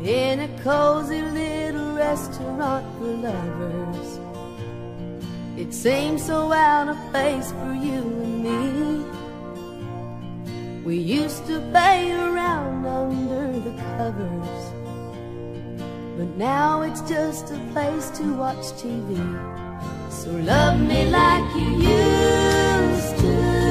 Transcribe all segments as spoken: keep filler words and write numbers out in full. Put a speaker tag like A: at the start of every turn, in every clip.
A: in a cozy little restaurant for lovers. It seems so out of place for you and me. We used to play around under the covers, but now it's just a place to watch T V. So love me like you used to,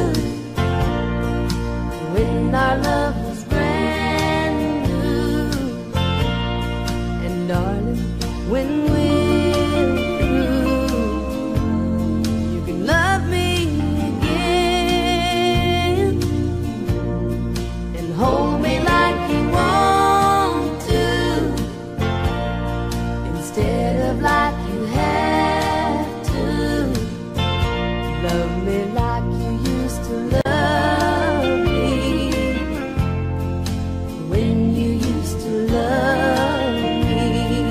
A: when our love was brand new. And darling, when we're through, you can love me again and hold me like you want to, instead of like you have to. Love me like you used to love me, when you used to love me.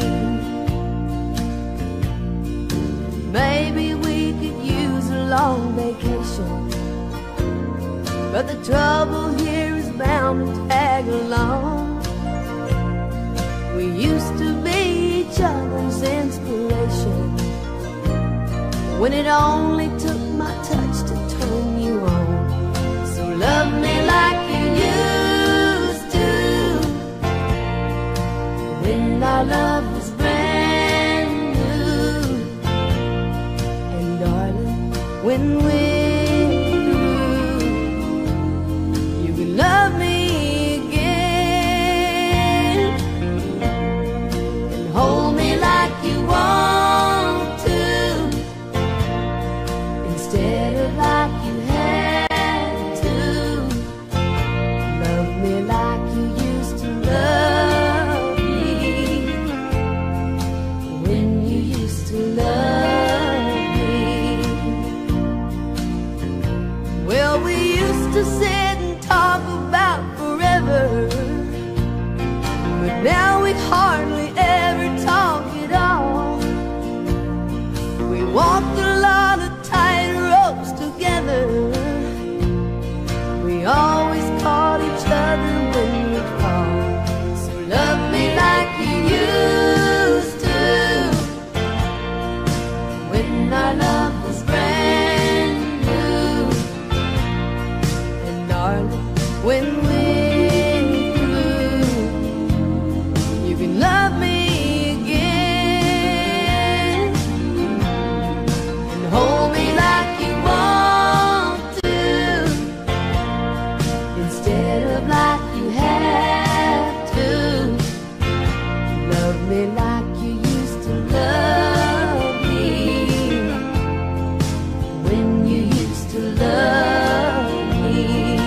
A: Maybe we could use a long vacation, but the trouble here is bound to tag along. We used to be each other's inspiration, when it only took my touch to turn you on. So love me like you used to, when our love was brand new. And darling, when we're through, you can love me again and hold me like you want to, instead of like you had to. Love me like you used to love me, when you used to love me. Well, we used to sit and talk about forever, but now we hardly ever talk at all. We walked a lot of tight ropes together, we always caught each other when we fall. So love me like you used to, when our love was brand new. And darling, when we're through, you can love me again and hold me like you want to, instead of like you have to. Love me like you used to love me, when you used to love me.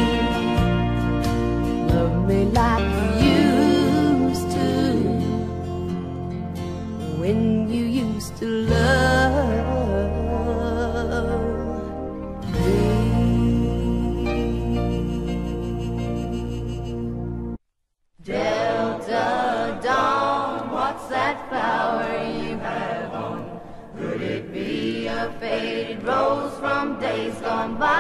A: Love me like you used to, when you used to love me. Delta Dawn, what's that flower you have on? Could it be a faded rose from days gone by?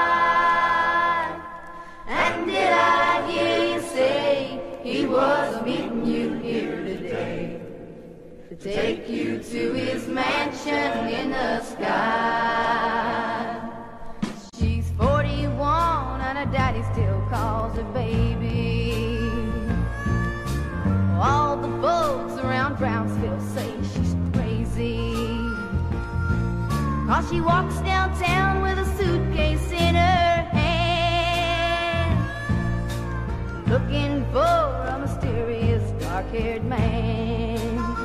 A: And did I hear you say he was meeting you here today, to take you to his mansion in the sky? She's forty-one and her daddy still calls her baby. All the folks around Brownsville say she's crazy, 'cause she walks downtown with a suitcase in her hand, looking for a mysterious dark-haired man.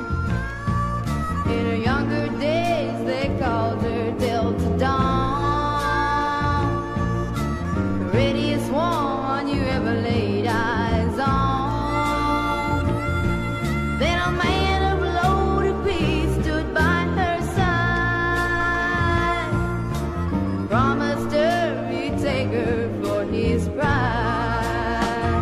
A: In her younger days they called her Delta Dawn, the prettiest one you ever laid eyes on. Then a man of loaded peace stood by her side, promised her he'd take her for his bride.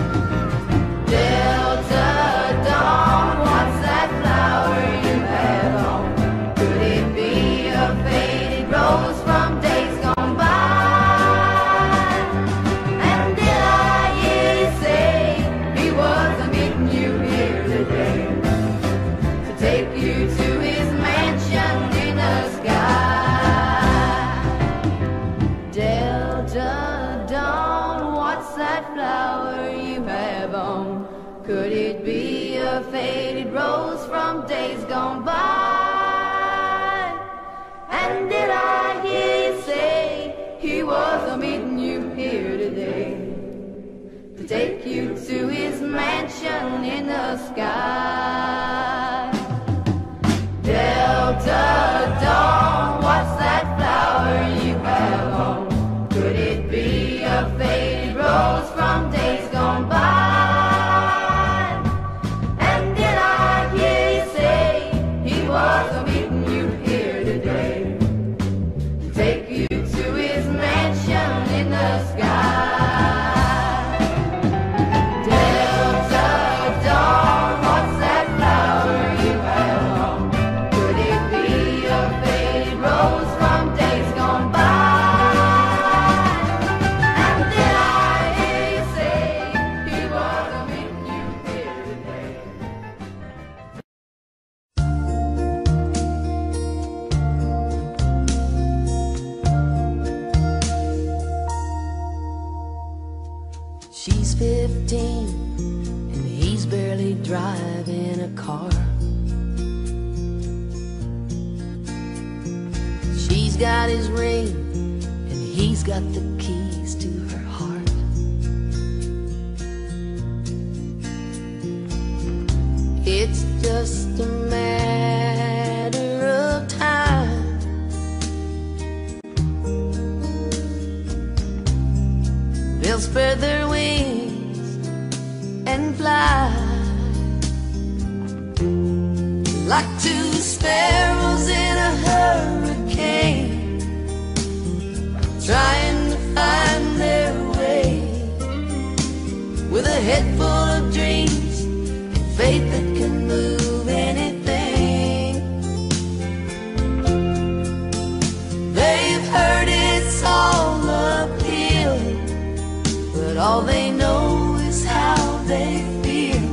A: Delta Dawn, what's that flower you have on? Could it be a faded rose from days gone by? And did I hear you say he was meeting you here today? da, dawn, what's that flower you have on? Could it be a faded rose from days gone by? And did I hear you say he was a meeting you here today, to take you to his mansion in the sky? Delta dawn, what's that flower you have on? Could it be a faded rose from days gone by? And did I hear you say he was a meeting you here today, to take you to his mansion in the sky?
B: She's fifteen and he's barely driving a car. She's got his ring and he's got the keys to her heart. It's just a matter of time. They'll spread their wings and fly like two sparrows in a hurricane, trying to find their way, with a head full of dreams and faith that can move anything. They've heard it's all uphill, but all they know is how they feel.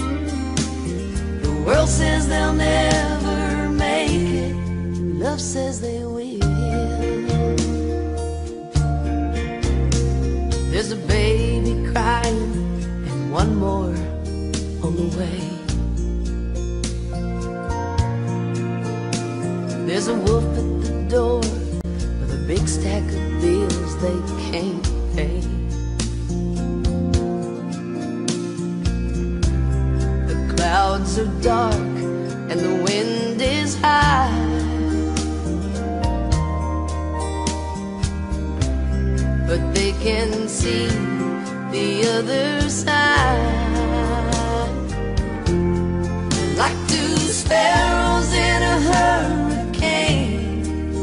B: The world says they'll never make it, love says they will. There's a baby crying and one more on the way. There's a wolf at the door with a big stack of bills they can't pay. The clouds are dark and the wind is high, but they can see the other side. Like two sparrows in a hurricane,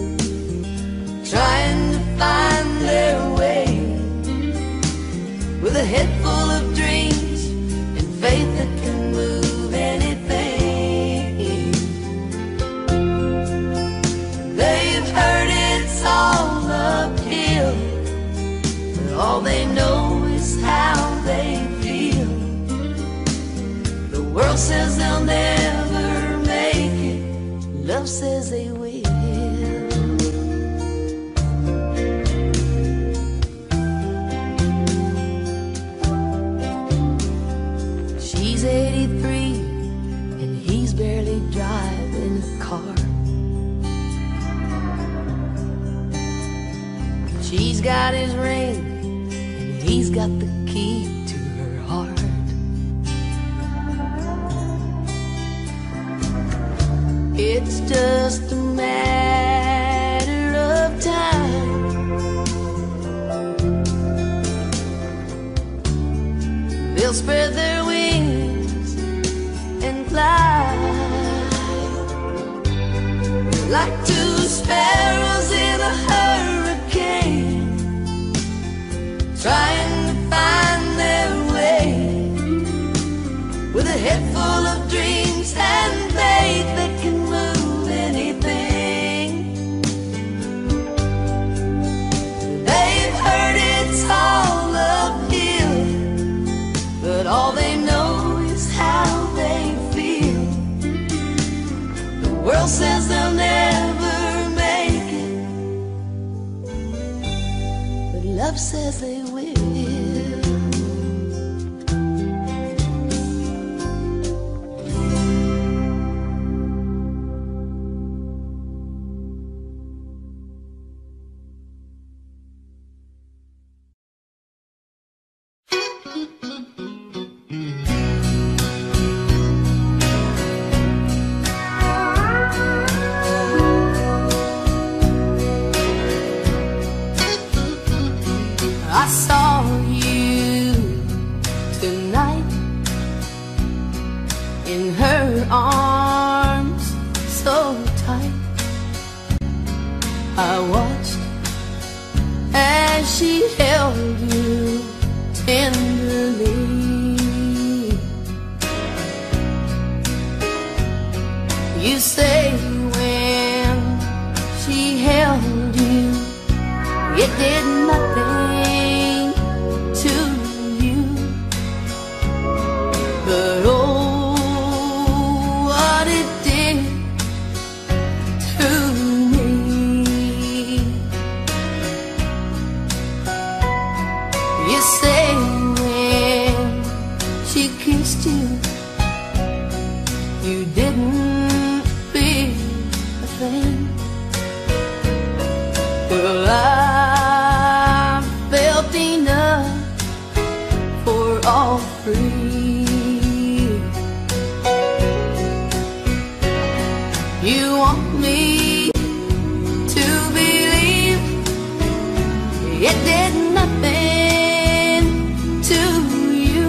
B: trying to find their way, with a head full of dreams and faith that can move anything. They've heard it's all uphill, but all they know is how they feel. The world says they'll never make it, love says they will. She's eighty-three and he's barely driving a car. She's got his ring and he's got the key to her heart. It's just a matter of time. They'll spread their wings and fly like two sparrows in a hurricane, trying to find their way, with a head full of dreams and faith that can move anything. They've heard it's all uphill, but all they know is how they feel. The world says they'll never make it, love says they will.
C: I saw you tonight in her arms so tight. I watched as she held you tenderly. You say when she held you, it did nothing to you, but oh, what it did to me. You say when she kissed you, you didn't feel a thing. Well, I felt enough for all three. You want me to believe it did nothing to you,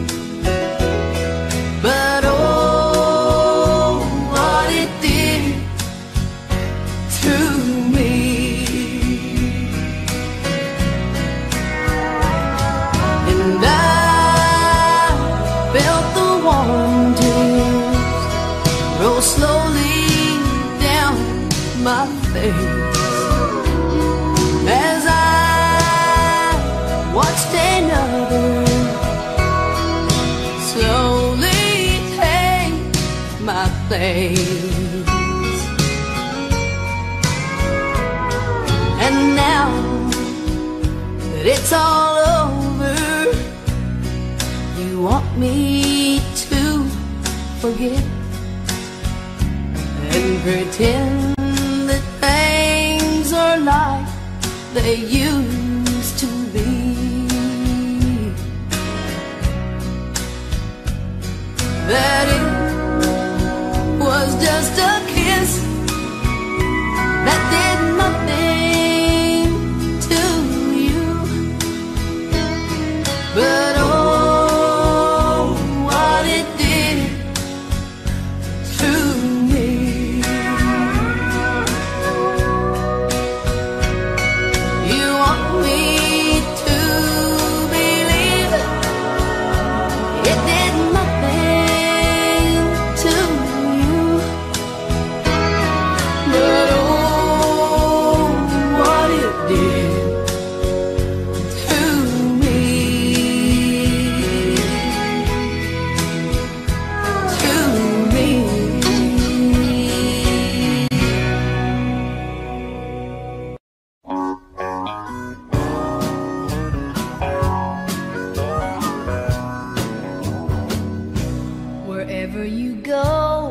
C: but oh, what it did to me. And I felt the warm tears roll slowly down my face as I watched another slowly take my place. And now that it's all over, you want me to forget and pretend that things are like they used to be. That it was just a kiss that did nothing to you, but oh, what it did to me. You want me to believe it did nothing to you, but oh, what it did to me, to me. Wherever you go,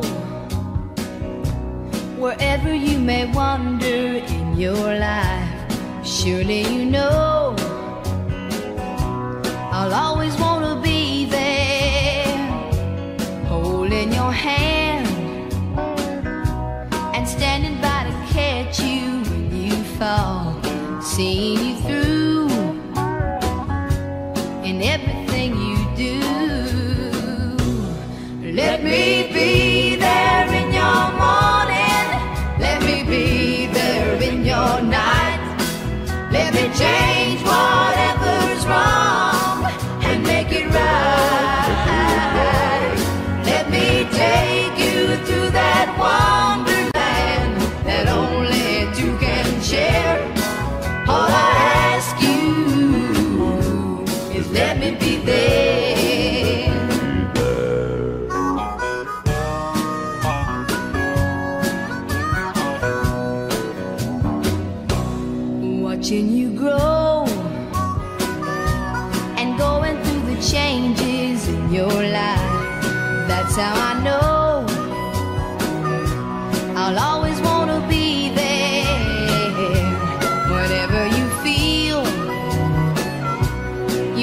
C: wherever you may wander in your life, surely you know I'll always want to be there, holding your hand and standing by to catch you when you fall, seeing you through in everything you do. Let me be there in your morning, let me be there in your night. Let me change whatever's wrong and make it right. Let me take you through that wonderland that only two can share. All I ask you is let me be there. Watching you grow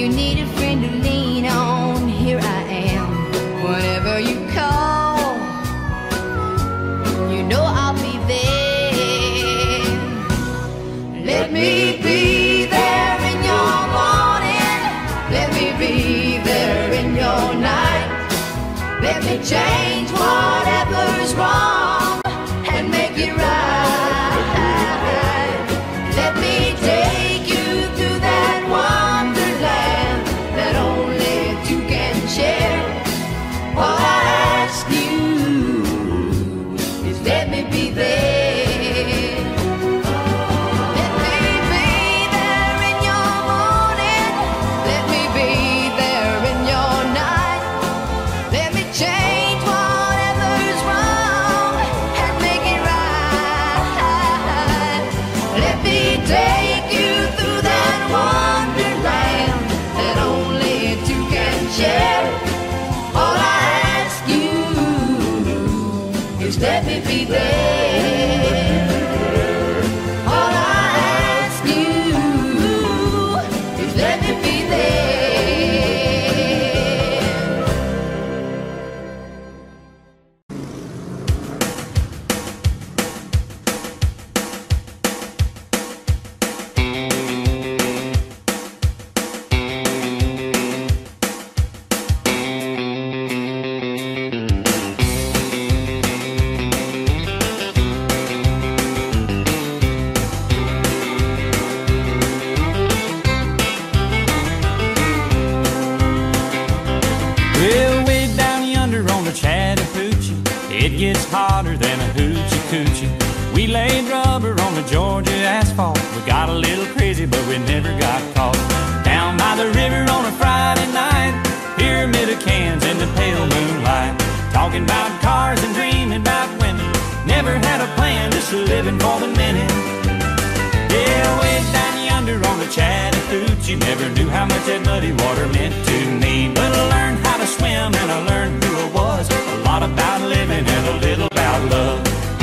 C: you need a friend to lean on, here I am. Whenever you call, you know I'll be there. Let me be there in your morning. Let me be there in your night. Let me change whatever's wrong and make it right. Let me take you through that wonderland that only two can share. All I ask you is let me be there. Let me be there in your morning. Let me be there in your night. Let me change whatever's wrong and make it right. Let me take you through that wonderland that only two can share. All I ask you is let me be there. All I ask you is let me be there.
D: Well, way down yonder on the Chattahoochee, it gets hotter than a hoochie coochie. We laid rubber on the Georgia asphalt. We got a little crazy, but we never got caught. Down by the river on a Friday night, pyramid of cans in the pale moonlight, talking about cars and dreaming about women. Never had a plan, just living for the minute. Yeah, way down yonder on the Chattahoochee, never knew how much that muddy water meant to me. But I learned how to swim and I learned who I was. A lot about living and a little about love.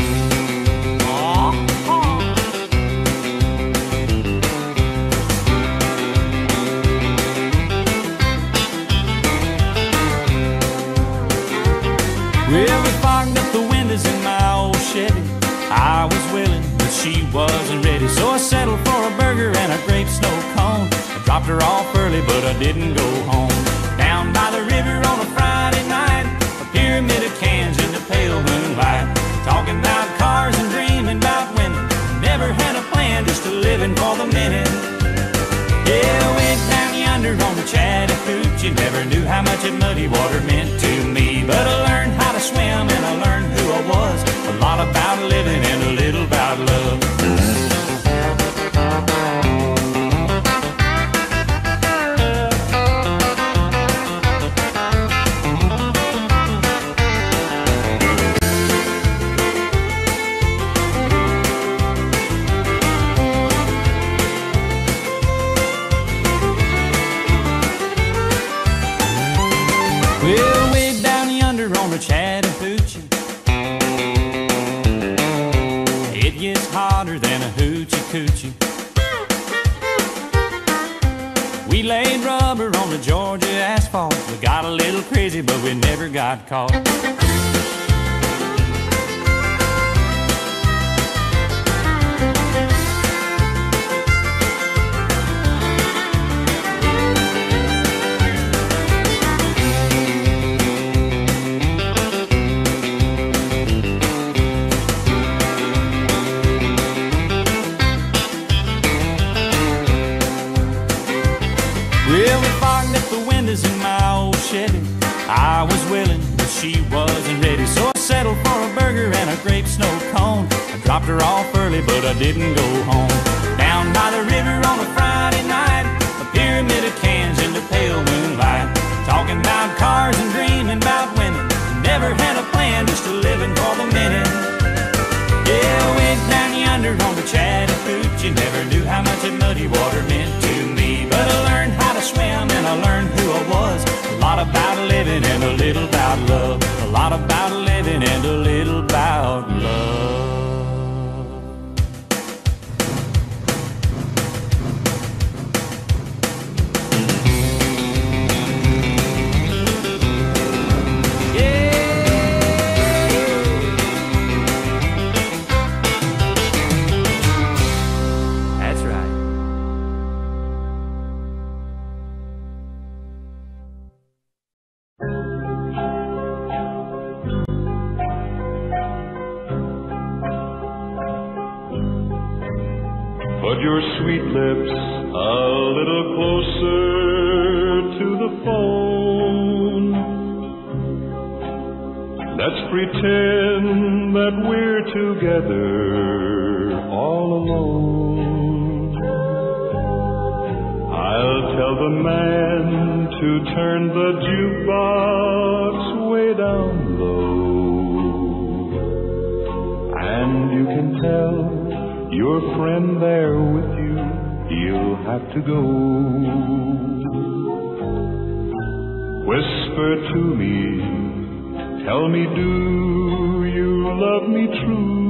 D: Well, we fogged up the windows in my old Chevy. I was willing, but she wasn't ready. So I settled for a burger and a grape snow cone. I dropped her off early, but I didn't go home. Down by the river on a Friday night, a pyramid of cans in the pale moonlight, talking about cars and dreaming about women. Never had a plan, just a living for the minute. Yeah, I went down yonder on the Chattahoochee, never knew how much that muddy water meant to me. But I learned how to swim and I learned who I was. A lot about living and a little about love. Well, way down yonder on the Chattahoochee, it gets hotter than a hoochie coochie. We laid rubber on the Georgia asphalt. We got a little crazy, but we never got caught. Well, we fogged up the windows in my old Chevy. I was willing, but she wasn't ready. So I settled for a burger and a grape snow cone. I dropped her off early, but I didn't go home. Down by the river on a Friday night, a pyramid of cans in the pale moonlight, talking about cars and dreaming about women. Never had a plan, just a living for the minute. Yeah, I went down yonder on the Chattahoochee, never knew how much that muddy water meant to me. But I learned how to swim and I learned who I was. A lot about living and a little about love. A lot about living and a little about love.
E: your sweet lips a little closer to the phone. Let's pretend that we're together all alone. I'll tell the man to turn the jukebox way down low, and you can tell your friend there with you, he'll have to go. Whisper to me, tell me, do you love me true?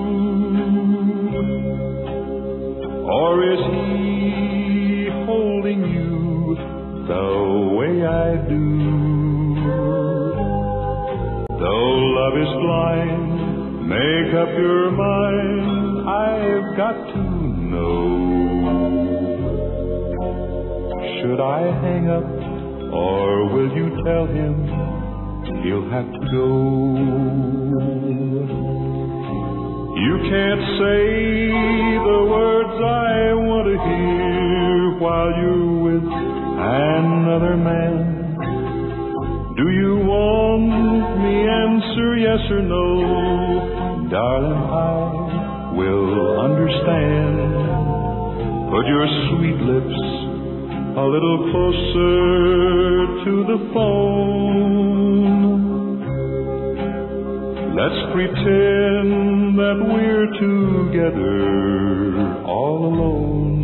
E: Or is he holding you the way I do? Though love is blind, make up your mind, I've got to know. Should I hang up, or will you tell him he'll have to go? You can't say the words I want to hear while you're with another man. Do you want me answer yes or no? Darling, I will understand. Put your sweet lips a little closer to the phone. Let's pretend that we're together all alone.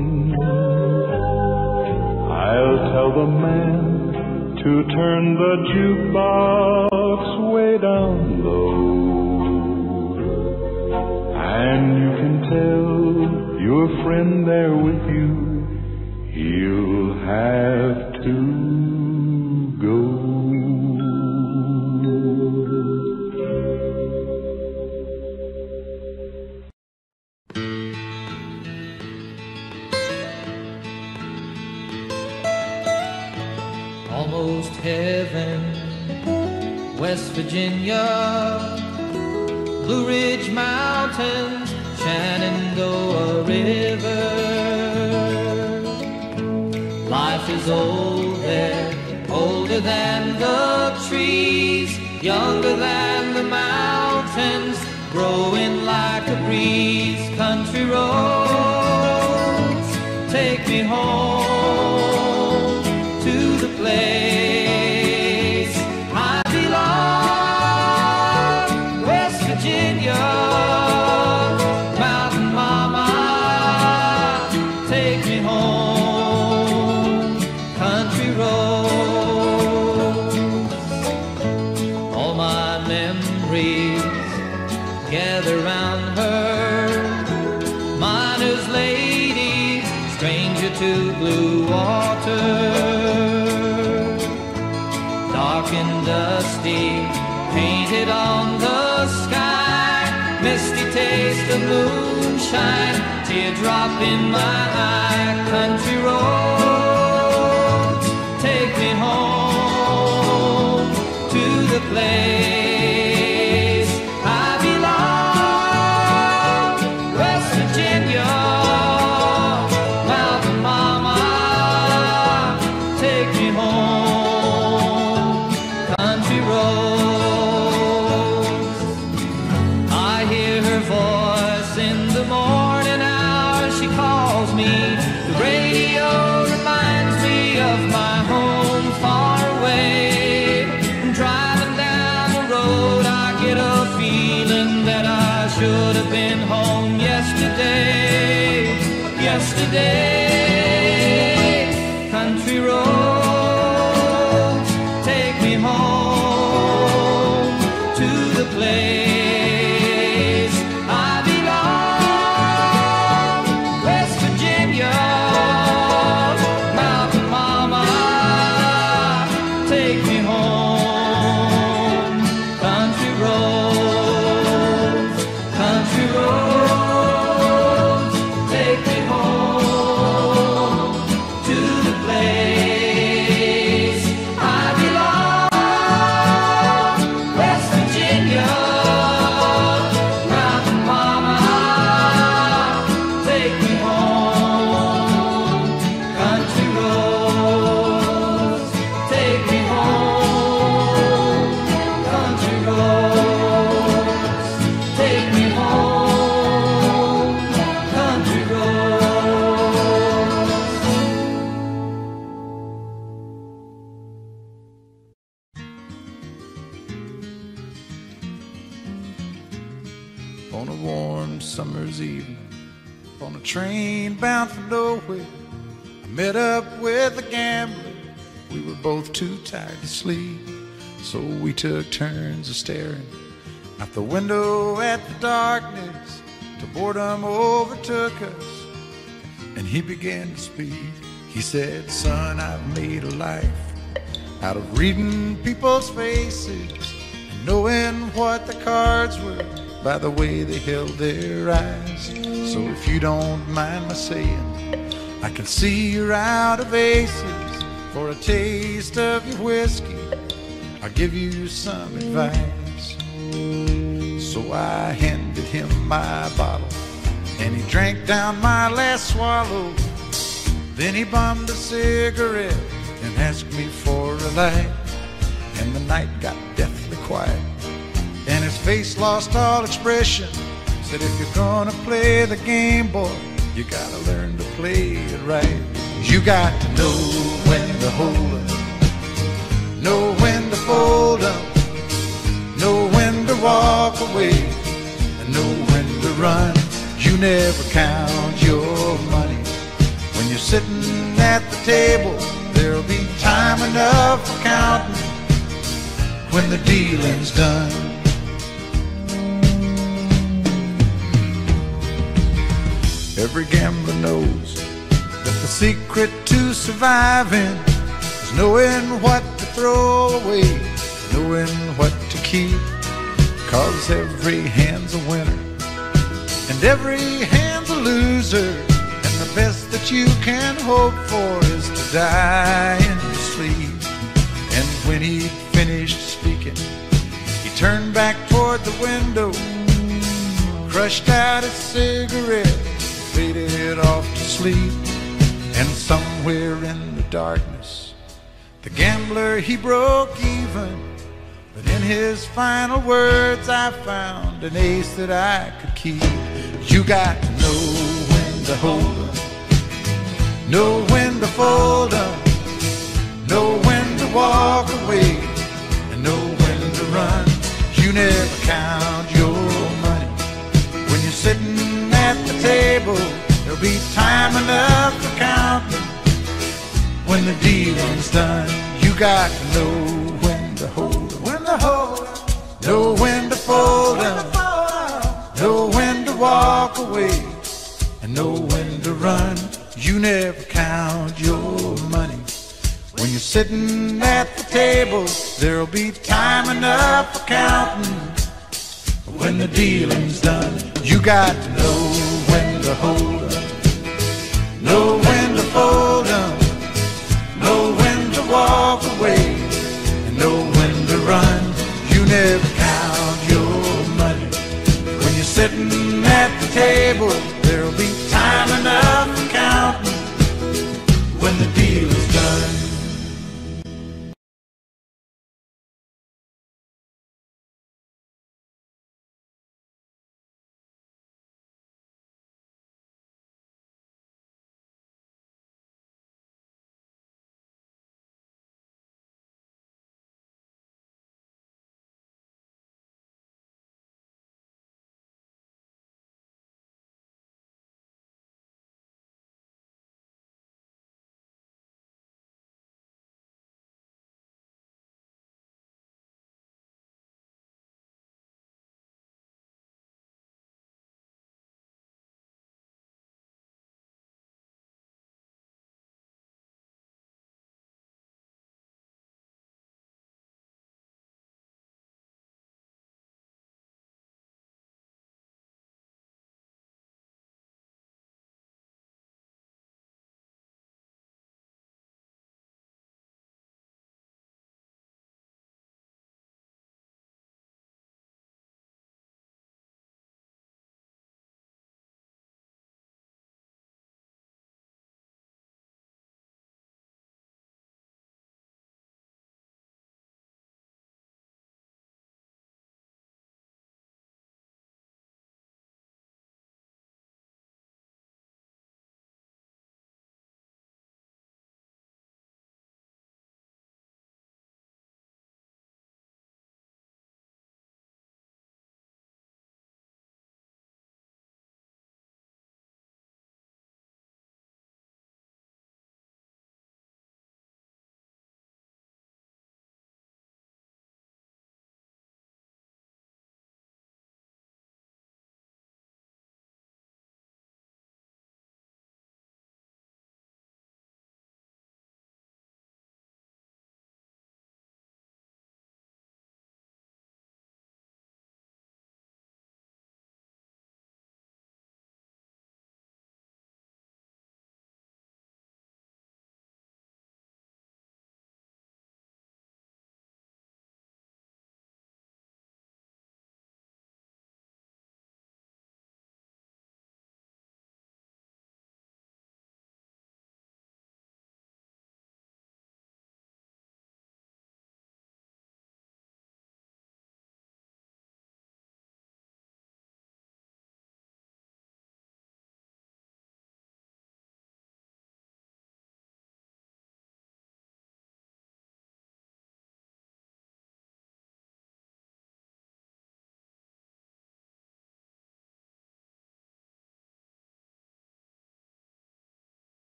E: I'll tell the man to turn the jukebox way down low, and you can tell your friend there with you, he'll have to go.
F: Almost heaven, West Virginia, Blue Ridge Mountains, Shenandoah River. Life is old there, older than the trees, younger than the mountains, growing like a breeze. Country roads, take me home to the place I belong, West Virginia. Mountain mama, take me home. Country roads, all my memories gather round her. Miner's lady, stranger to blue water, dark and dusty, painted on the sky, misty taste of moonshine, teardrop in my eye. Country roads, take me home to the place I belong, West Virginia. Mountain mama, take me home. Country roads, I hear her voice in the morning hour. She calls me, the radio reminds
G: on a warm summer's evening, on a train bound for nowhere. I met up with a gambler. We were both too tired to sleep, so we took turns of staring out the window at the darkness till boredom overtook us, and he began to speak. He said, "Son, I've made a life out of reading people's faces and knowing what the cards were by the way they held their eyes. So if you don't mind my saying, I can see you're out of aces. For a taste of your whiskey, I'll give you some advice." So I handed him my bottle, and he drank down my last swallow. Then he bummed a cigarette and asked me for a light, and the night got deathly quiet, and his face lost all expression. Said, "If you're gonna play the game, boy, you gotta learn to play it right. You got to know when to hold up, know when to fold up, know when to walk away, and know when to run. You never count your money when you're sitting at the table. There'll be time enough for counting when the dealing's done." Every gambler knows that the secret to surviving is knowing what to throw away, knowing what to keep. 'Cause every hand's a winner and every hand's a loser, and the best that you can hope for is to die in your sleep. And when he'd finished speaking, he turned back toward the window, crushed out his cigarette, faded off to sleep. And somewhere in the darkness, the gambler, he broke even. But in his final words, I found an ace that I could keep. You got to know when to hold up, know when to fold up, know when to walk away, and know when to run. You never count your money when you're sitting at the table. There'll be time enough for counting when the dealing's done. You got to know when to hold up, when to hold up, know when to fold up, know when to walk away, and know when to run. You never count your money when you're sitting at the table. There'll be time enough for counting when the dealing's done. You got to know when to hold up, know when to fold up, know when to walk away, and know when to run. You never count your money when you're sitting at the table. There'll be time enough for counting when the deal is done.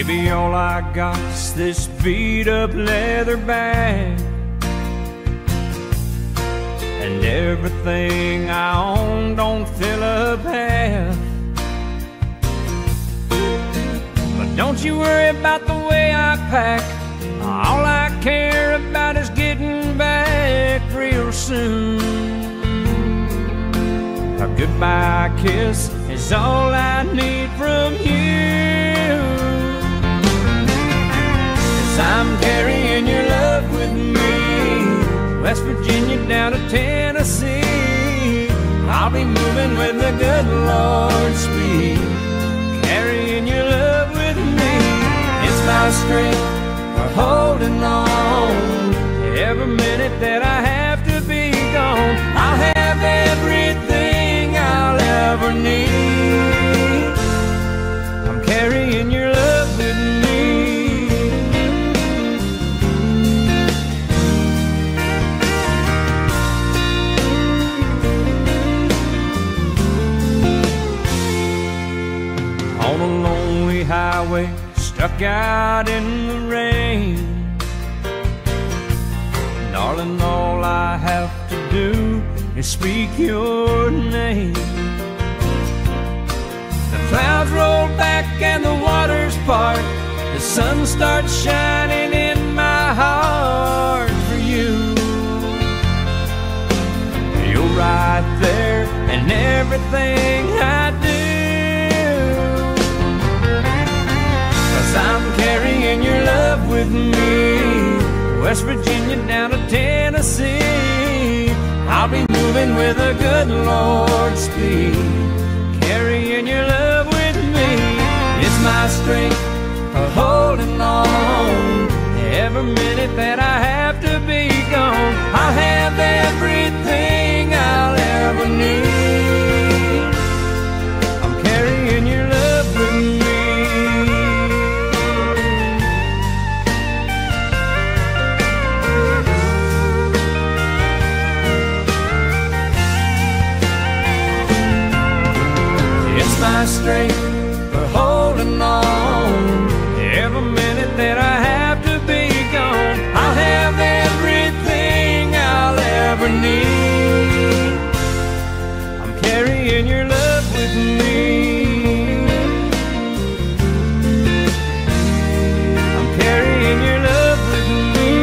D: Baby, all I got's this beat-up leather bag, and everything I own don't fill up half. But don't you worry about the way I pack. All I care about is getting back real soon. A goodbye kiss is all I need from you. 'Cause I'm carrying your love with me, West Virginia down to Tennessee. I'll be moving with the good Lord's speed, carrying your love with me. It's my strength for holding on. Every minute that I have to be gone, I'll have everything I'll ever need. I'm carrying your love with me. On a lonely highway, stuck out in the rain, darling, all I have to do is speak your name. The clouds roll back and the waters part, the sun starts shining in my heart for you. You're right there in everything I do, 'cause I'm carrying your love with me, West Virginia down to Tennessee. I'll be moving with a good Lord's speed, carrying your love with me. It's my strength for holding on. Every minute that I have to be gone, I'll have everything I'll ever need. I'm carrying your love with me. My strength for holding on. Every minute that I have to be gone, I'll have everything I'll ever need. I'm carrying your love with me. I'm carrying your love with me.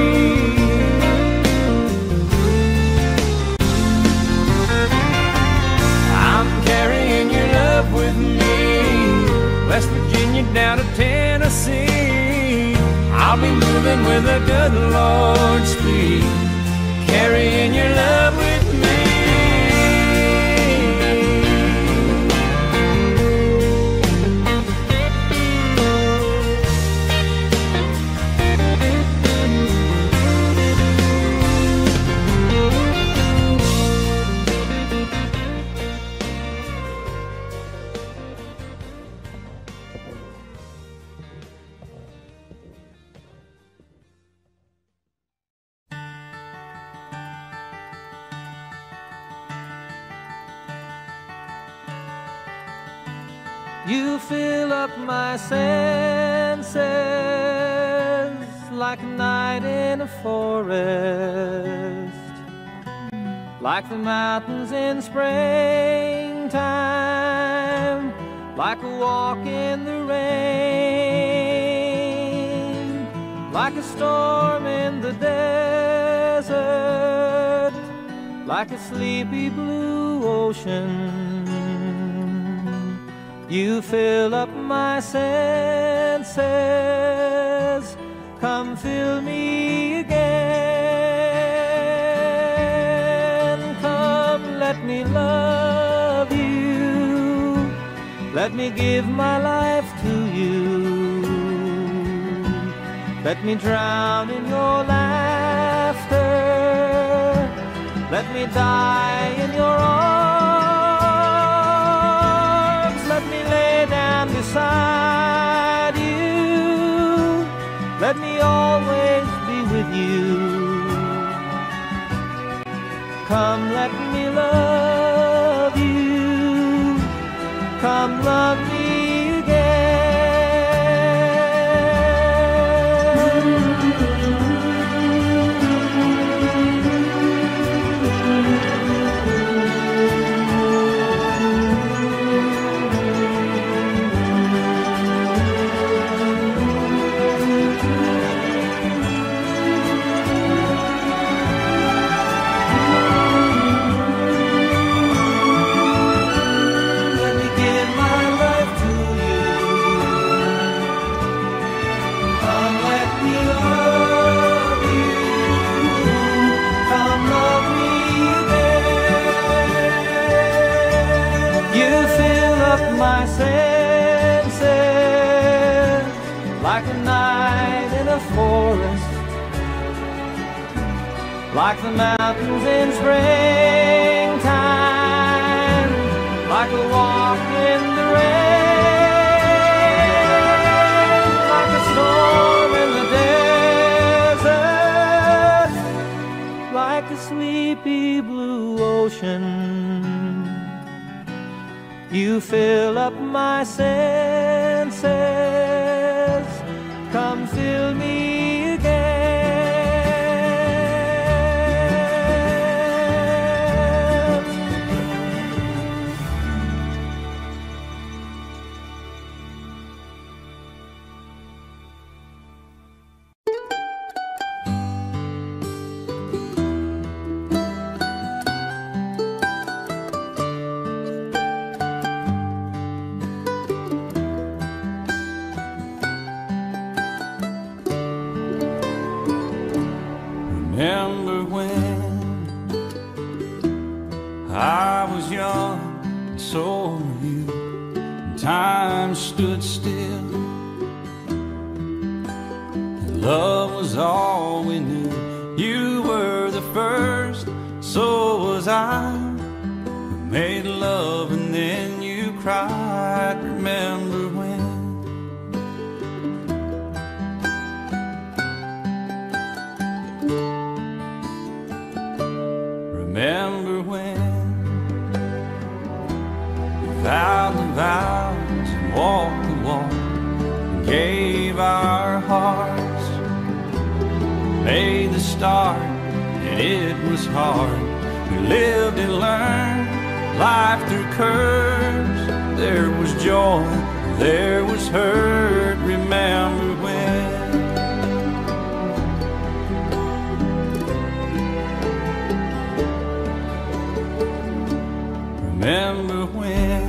D: I'm carrying your love with me, West Virginia down to Tennessee. I'll be moving with a good Lord's speed, carrying your love with me.
F: You fill up my senses like a night in a forest, like the mountains in springtime, like a walk in the rain, like a storm in the desert, like a sleepy blue ocean. You fill up my senses, come fill me again. Come, let me love you, let me give my life to you. Let me drown in your laughter, let me die in your arms. Let me lay down beside you, let me always be with you. Come, let me love you, come love me again. my senses, like a night in a forest, like the mountains in springtime, like a walk in the rain, like a storm in the desert, like a sleepy blue ocean. You fill up my senses, come fill me again.
D: Remember when I was young and so were you, and time stood still, and love was all we knew. You were the first, so was I. We made love and then you cried. Remember when? Remember when we vowed the vows and walked the walk and gave our hearts, made the start and it was hard. We lived and learned life through curves. There was joy, there was hurt. Remember when? Remember when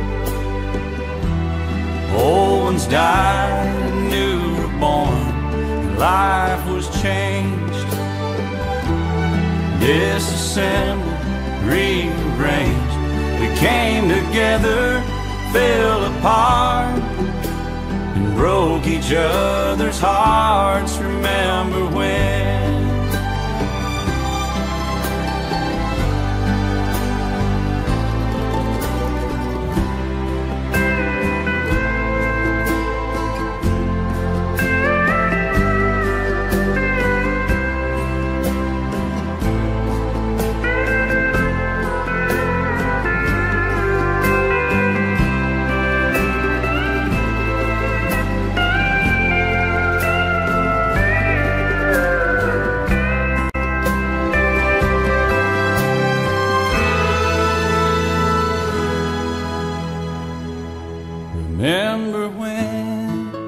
D: old ones died and new were born, and life was changed, disassembled, rearranged. We came together, fell apart, and broke each other's hearts. Remember when? Remember when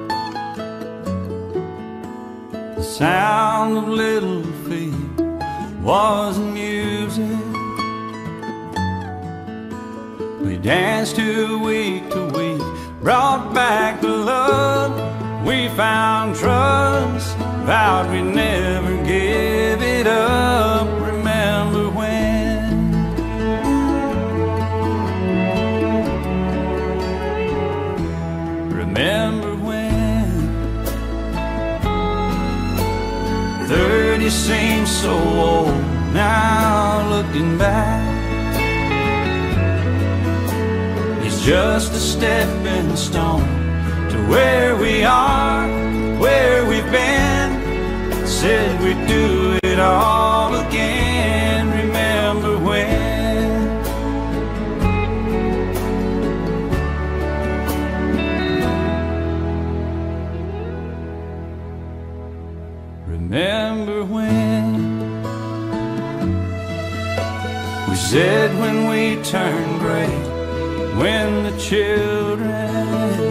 D: the sound of little feet was music? We danced to week to week, brought back the love. We found trust, vowed we'd never give it up. Remember when? Remember when thirty seems so old now, looking back. It's just a stepping stone to where we are, where we've been. Said we'd do it all again. Remember when? Remember when we said when we turn gray, when the children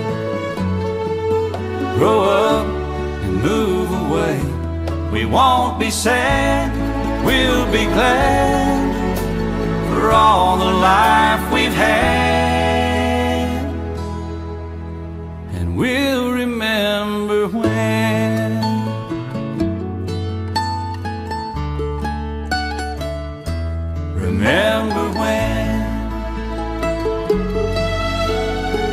D: grow up and move away, we won't be sad, we'll be glad for all the life we've had, and we'll remember when. Remember when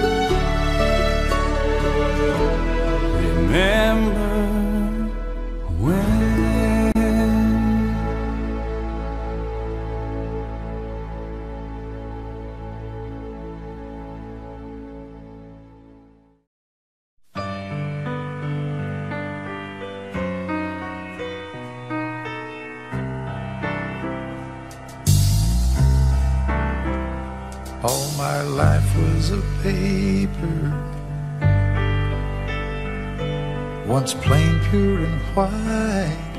G: All my life was a paper, once plain, pure and white,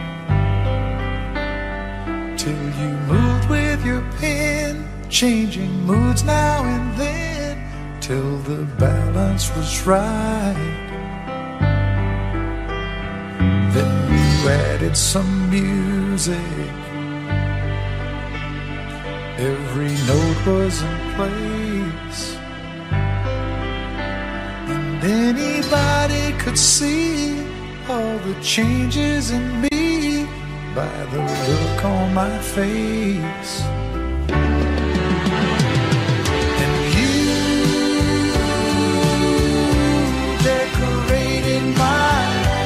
G: till you moved with your pen, changing moods now and then, till the balance was right. Then you added some music, every note was in place, and anybody could see all the changes in me by the look on my face. And you decorated my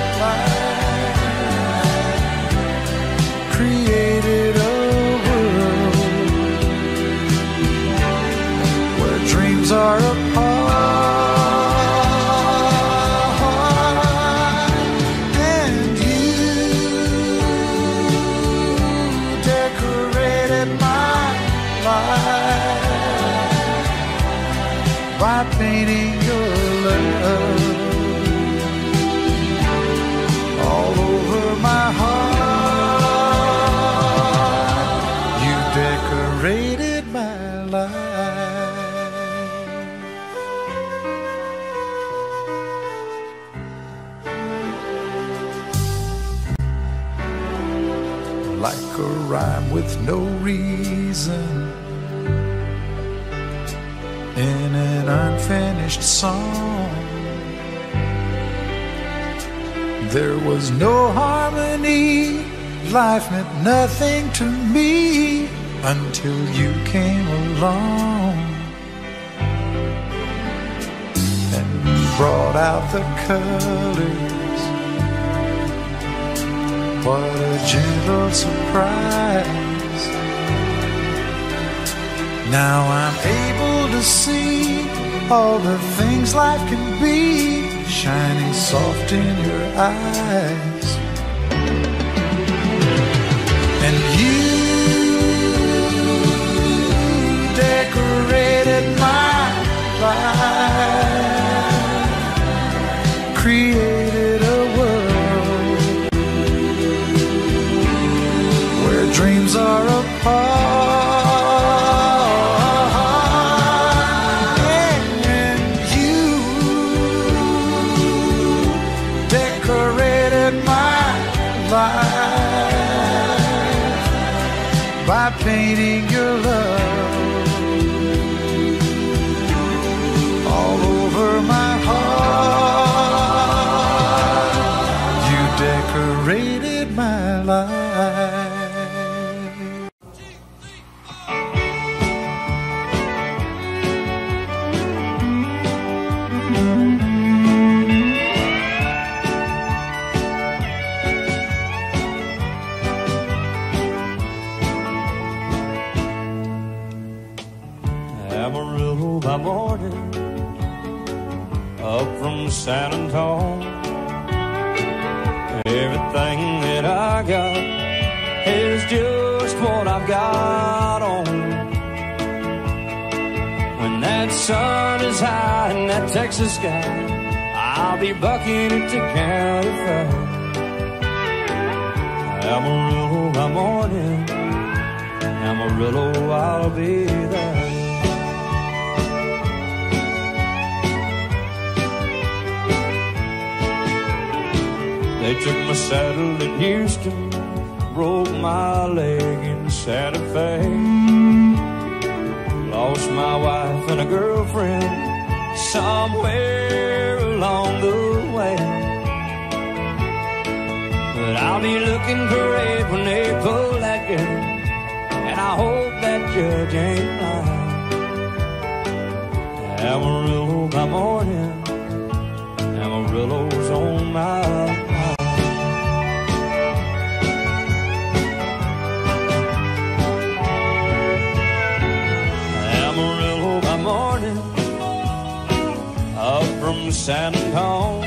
G: life, created a dreams are apart, and you decorated my life by painting your love all over my heart. You decorated my life. Like a rhyme with no reason in an unfinished song, there was no harmony, life meant nothing to me until you came along and brought out the colors. What a gentle surprise. Now I'm able to see all the things life can be, shining soft in your eyes. And you decorated my life, created a world where dreams are apart, and you decorated my life by painting your love all over my heart. You decorated my life.
D: Amarillo by morning, up from San Antonio. Everything that I got is just what I've got on. When that sun is high in that Texas sky, I'll be bucking at the county fair. Amarillo by morning, Amarillo, I'll be there. They took my saddle in Houston, broke my leg in Santa Fe, lost my wife and a girlfriend somewhere along the way. But I'll be looking great when they pull that gun, and I hope that judge ain't lying. Amarillo by morning, Amarillo's on my mind. Amarillo by morning, up from San Antonio.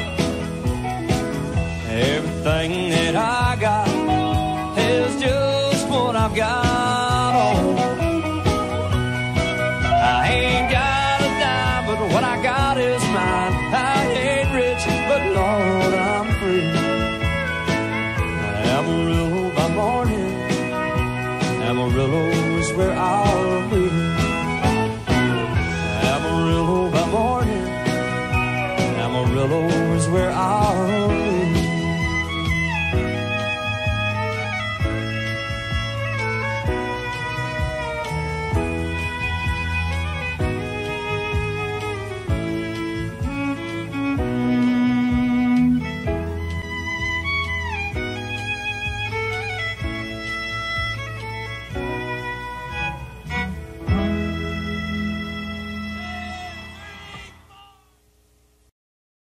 D: Everything that I got is just what I've got on. I Amarillo is where I'll be. Amarillo by morning, Amarillo is where I'll